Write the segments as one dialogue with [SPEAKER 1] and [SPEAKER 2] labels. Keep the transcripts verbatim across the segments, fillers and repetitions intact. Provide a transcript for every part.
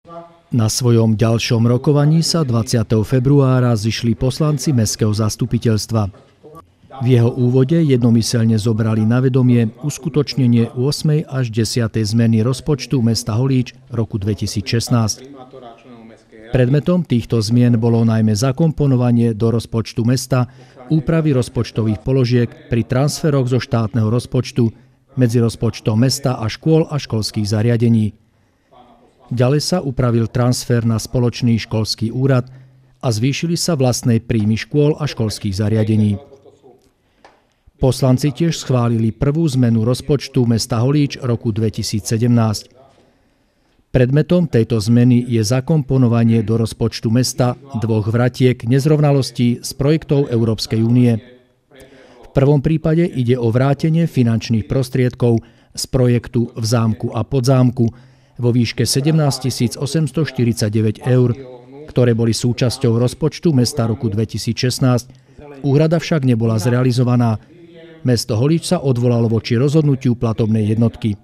[SPEAKER 1] Na svojom ďalšom rokovaní sa dvadsiateho februára zišli poslanci Mestského zastupiteľstva. V jeho úvode jednomyseľne zobrali na vedomie uskutočnenie ôsmej až desiatej zmeny rozpočtu mesta Holíč roku dvetisícšestnásť. Predmetom týchto zmien bolo najmä zakomponovanie do rozpočtu mesta úpravy rozpočtových položiek pri transferoch zo štátneho rozpočtu medzi rozpočtom mesta a škôl a školských zariadení. Ďalej sa upravil transfer na spoločný školský úrad a zvýšili sa vlastné príjmy škôl a školských zariadení. Poslanci tiež schválili prvú zmenu rozpočtu mesta Holíč roku dvetisícsedemnásť. Predmetom tejto zmeny je zakomponovanie do rozpočtu mesta dvoch vratiek nezrovnalostí z projektov Európskej únie. V prvom prípade ide o vrátenie finančných prostriedkov z projektu V zámku a Podzámku vo výške sedemnásť tisíc osemstoštyridsaťdeväť eur, ktoré boli súčasťou rozpočtu mesta roku dvetisícšestnásť. Úhrada však nebola zrealizovaná. Mesto Holíč sa odvolalo voči rozhodnutiu platobnej jednotky.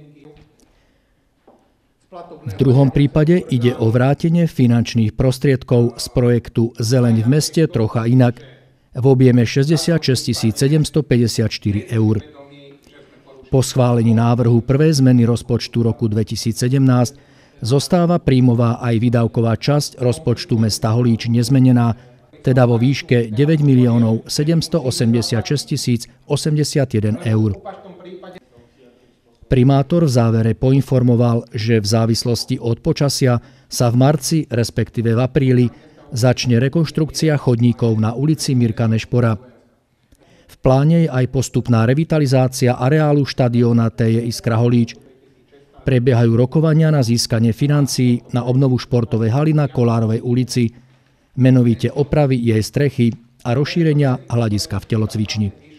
[SPEAKER 1] V druhom prípade ide o vrátenie finančných prostriedkov z projektu Zeleň v meste trocha inak v objeme šesťdesiatšesť tisíc sedemstopäťdesiatštyri eur. Po schválení návrhu prvej zmeny rozpočtu roku dvetisícsedemnásť zostáva príjmová aj výdavková časť rozpočtu mesta Holíč nezmenená, teda vo výške deväť miliónov sedemstoosemdesiatšesť tisíc osemdesiatjeden eur. Primátor v závere poinformoval, že v závislosti od počasia sa v marci, respektíve v apríli, začne rekonštrukcia chodníkov na ulici Mirka Nešpora. V pláne je aj postupná revitalizácia areálu štadióna té jé Iskra Holíč. Prebiehajú rokovania na získanie financií na obnovu športovej haly na Kolárovej ulici, menovite opravy jej strechy a rozšírenia hľadiska v telocvični.